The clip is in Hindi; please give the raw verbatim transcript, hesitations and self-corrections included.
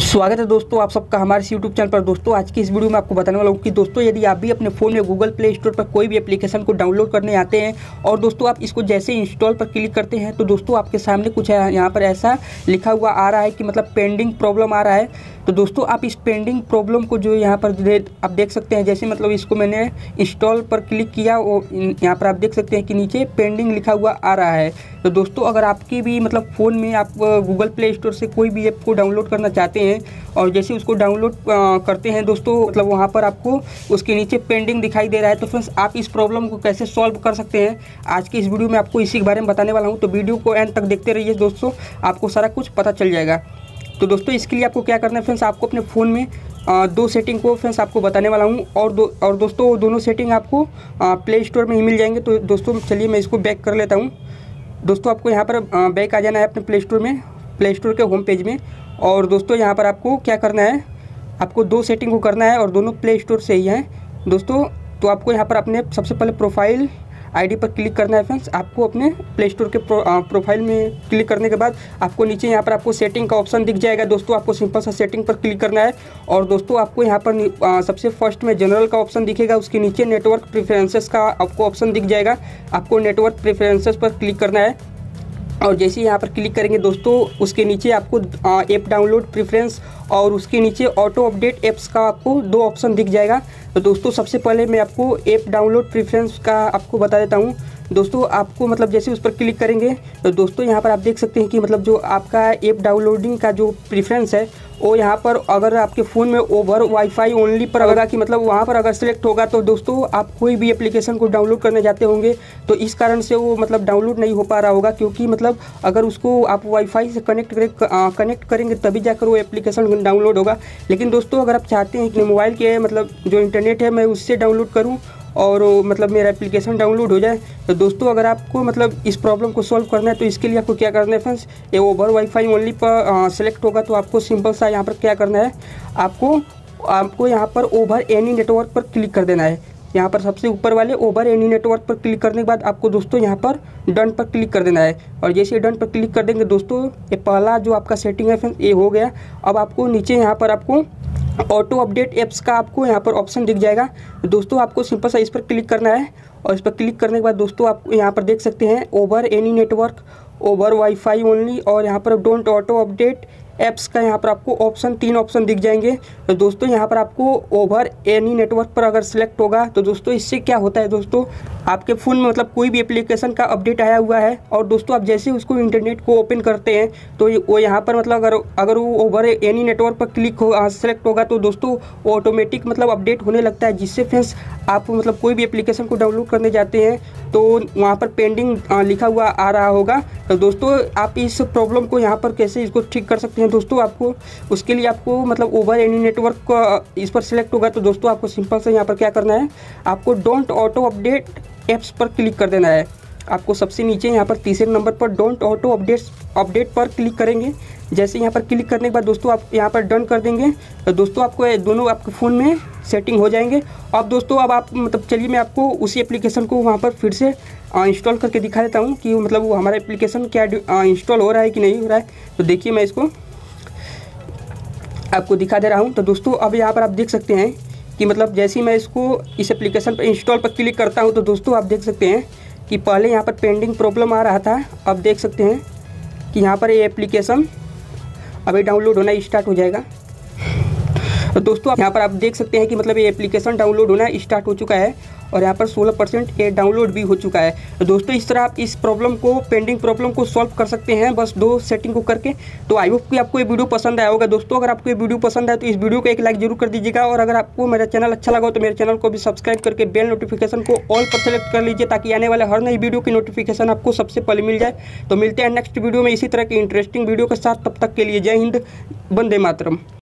स्वागत है दोस्तों आप सबका हमारे यूट्यूब चैनल पर। दोस्तों आज की इस वीडियो में आपको बताने वाला हूँ कि दोस्तों यदि आप भी अपने फ़ोन में गूगल प्ले स्टोर पर कोई भी एप्लीकेशन को डाउनलोड करने आते हैं और दोस्तों आप इसको जैसे इंस्टॉल पर क्लिक करते हैं तो दोस्तों आपके सामने कुछ यहाँ पर ऐसा लिखा हुआ आ रहा है कि मतलब पेंडिंग प्रॉब्लम आ रहा है। तो दोस्तों आप इस पेंडिंग प्रॉब्लम को जो यहाँ पर दे, आप देख सकते हैं, जैसे मतलब इसको मैंने इंस्टॉल पर क्लिक किया वो यहाँ पर आप देख सकते हैं कि नीचे पेंडिंग लिखा हुआ आ रहा है। तो दोस्तों अगर आपकी भी मतलब फ़ोन में आप गूगल प्ले स्टोर से कोई भी ऐप को डाउनलोड करना चाहते हैं और जैसे उसको डाउनलोड करते हैं दोस्तों मतलब वहाँ पर आपको उसके नीचे पेंडिंग दिखाई दे रहा है, तो फ्रेंड्स आप इस प्रॉब्लम को कैसे सॉल्व कर सकते हैं आज की इस वीडियो में आपको इसी के बारे में बताने वाला हूँ। तो वीडियो को एंड तक देखते रहिए दोस्तों, आपको सारा कुछ पता चल जाएगा। तो दोस्तों इसके लिए आपको क्या करना है फ्रेंड्स, आपको अपने फ़ोन में आ, दो सेटिंग को फ्रेंड्स आपको बताने वाला हूँ और दो और दोस्तों वो दोनों सेटिंग आपको प्ले स्टोर में ही मिल जाएंगे। तो दोस्तों चलिए मैं इसको बैक कर लेता हूँ। दोस्तों आपको यहाँ पर बैक आ जाना है अपने प्ले स्टोर में, प्ले स्टोर के होम पेज में। और दोस्तों यहाँ पर आपको क्या करना है, आपको दो सेटिंग को करना है और दोनों प्ले स्टोर से ही हैं दोस्तों। तो आपको यहाँ पर अपने सबसे पहले प्रोफाइल आईडी पर क्लिक करना है फ्रेंड्स। आपको अपने प्ले स्टोर के प्रो, आ, प्रोफाइल में क्लिक करने के बाद आपको नीचे यहाँ पर आपको सेटिंग का ऑप्शन दिख जाएगा दोस्तों। आपको सिंपल सा सेटिंग पर क्लिक करना है और दोस्तों आपको यहाँ पर आ, सबसे फर्स्ट में जनरल का ऑप्शन दिखेगा, उसके नीचे नेटवर्क प्रेफरेंसेस का आपको ऑप्शन दिख जाएगा। आपको नेटवर्क प्रेफरेंसेस पर क्लिक करना है और जैसे ही यहाँ पर क्लिक करेंगे दोस्तों उसके नीचे आपको ऐप डाउनलोड प्रेफरेंस और उसके नीचे ऑटो अपडेट ऐप्स का आपको दो ऑप्शन दिख जाएगा। तो दोस्तों सबसे पहले मैं आपको ऐप डाउनलोड प्रेफरेंस का आपको बता देता हूँ दोस्तों। आपको मतलब जैसे उस पर क्लिक करेंगे तो दोस्तों यहाँ पर आप देख सकते हैं कि मतलब जो आपका ऐप डाउनलोडिंग का जो प्रेफरेंस है वो यहाँ पर अगर आपके फ़ोन में ओवर वाईफाई ओनली पर होगा कि मतलब वहाँ पर अगर सेलेक्ट होगा तो दोस्तों आप कोई भी एप्लीकेशन को डाउनलोड करने जाते होंगे तो इस कारण से वो मतलब डाउनलोड नहीं हो पा रहा होगा, क्योंकि मतलब अगर उसको आप वाईफाई से कनेक्ट करें कनेक्ट करेंगे तभी जाकर वो एप्लीकेशन डाउनलोड होगा। लेकिन दोस्तों अगर आप चाहते हैं कि मोबाइल के मतलब जो इंटरनेट है मैं उससे डाउनलोड करूँ और मतलब मेरा एप्लीकेशन डाउनलोड हो जाए, तो दोस्तों अगर आपको मतलब इस प्रॉब्लम को सॉल्व करना है तो इसके लिए आपको क्या करना है फ्रेंड्स, ये ओवर वाईफाई ओनली पर सेलेक्ट होगा तो आपको सिंपल सा यहाँ पर क्या करना है, आपको आपको यहाँ पर ओवर एनी नेटवर्क पर क्लिक कर देना है। यहाँ पर सबसे ऊपर वाले ओवर एनी नेटवर्क पर क्लिक करने के बाद आपको दोस्तों यहाँ पर डन पर क्लिक कर देना है और जैसे डन पर क्लिक कर देंगे दोस्तों ये पहला जो आपका सेटिंग है फ्रेंड्स ये हो गया। अब आपको नीचे यहाँ पर आपको ऑटो अपडेट ऐप्स का आपको यहाँ पर ऑप्शन दिख जाएगा। दोस्तों आपको सिंपल सा इस पर क्लिक करना है और इस पर क्लिक करने के बाद दोस्तों आप यहाँ पर देख सकते हैं over any network, over wifi only और यहाँ पर डोंट ऑटो अपडेट ऐप्स का यहाँ पर आपको ऑप्शन तीन ऑप्शन दिख जाएंगे। तो दोस्तों यहाँ पर आपको ओवर एनी नेटवर्क पर अगर सेलेक्ट होगा तो दोस्तों इससे क्या होता है दोस्तों, आपके फ़ोन में मतलब कोई भी एप्लीकेशन का अपडेट आया हुआ है और दोस्तों आप जैसे उसको इंटरनेट को ओपन करते हैं तो वो यहाँ पर मतलब अगर अगर वो ओवर एनी नेटवर्क पर क्लिक हो सेलेक्ट होगा तो दोस्तों वो ऑटोमेटिक मतलब अपडेट होने लगता है, जिससे फ्रेंड्स आप मतलब कोई भी एप्लीकेशन को डाउनलोड करने जाते हैं तो वहाँ पर पेंडिंग लिखा हुआ आ रहा होगा। तो दोस्तों आप इस प्रॉब्लम को यहाँ पर कैसे इसको ठीक कर सकते हैं दोस्तों, आपको उसके लिए आपको मतलब ओवर एनी नेटवर्क को इस पर सिलेक्ट होगा तो दोस्तों आपको सिंपल से यहाँ पर क्या करना है, आपको डोंट ऑटो अपडेट ऐप्स पर क्लिक कर देना है। आपको सबसे नीचे यहाँ पर तीसरे नंबर पर डोंट ऑटो अपडेट अपडेट पर क्लिक करेंगे। जैसे यहाँ पर क्लिक करने के बाद दोस्तों आप यहाँ पर डन कर देंगे तो दोस्तों आपको दोनों आपके फ़ोन में सेटिंग हो जाएंगे। अब दोस्तों अब आप मतलब चलिए मैं आपको उसी एप्लीकेशन को वहाँ पर फिर से इंस्टॉल करके दिखा देता हूँ कि मतलब वो हमारा एप्लीकेशन क्या इंस्टॉल हो रहा है कि नहीं हो रहा है। तो देखिए मैं इसको आपको दिखा दे रहा हूँ। तो दोस्तों अब यहाँ पर आप देख सकते हैं कि मतलब जैसे ही मैं इसको इस एप्लीकेशन पर इंस्टॉल पर क्लिक करता हूँ तो दोस्तों आप देख सकते हैं कि पहले यहाँ पर पेंडिंग प्रॉब्लम आ रहा था, अब देख सकते हैं कि यहाँ पर ये एप्लीकेशन अभी डाउनलोड होना स्टार्ट हो जाएगा। तो दोस्तों यहाँ पर आप देख सकते हैं कि मतलब ये एप्लीकेशन डाउनलोड होना स्टार्ट हो चुका है और यहाँ पर सोलह परसेंट ये डाउनलोड भी हो चुका है। तो दोस्तों इस तरह आप इस प्रॉब्लम को पेंडिंग प्रॉब्लम को सॉल्व कर सकते हैं बस दो सेटिंग को करके। तो आई होप कि आपको ये वीडियो पसंद आया होगा दोस्तों। अगर आपको ये वीडियो पसंद आए तो इस वीडियो को एक लाइक जरूर कर दीजिएगा और अगर आपको मेरा चैनल अच्छा लगा तो मेरे चैनल को भी सब्सक्राइब करके बेल नोटिफिकेशन को ऑल पर सेलेक्ट कर लीजिए ताकि आने वाले हर नई वीडियो की नोटिफिकेशन आपको सबसे पहले मिल जाए। तो मिलते हैं नेक्स्ट वीडियो में इसी तरह की इंटरेस्टिंग वीडियो के साथ, तब तक के लिए जय हिंद, वंदे मातरम।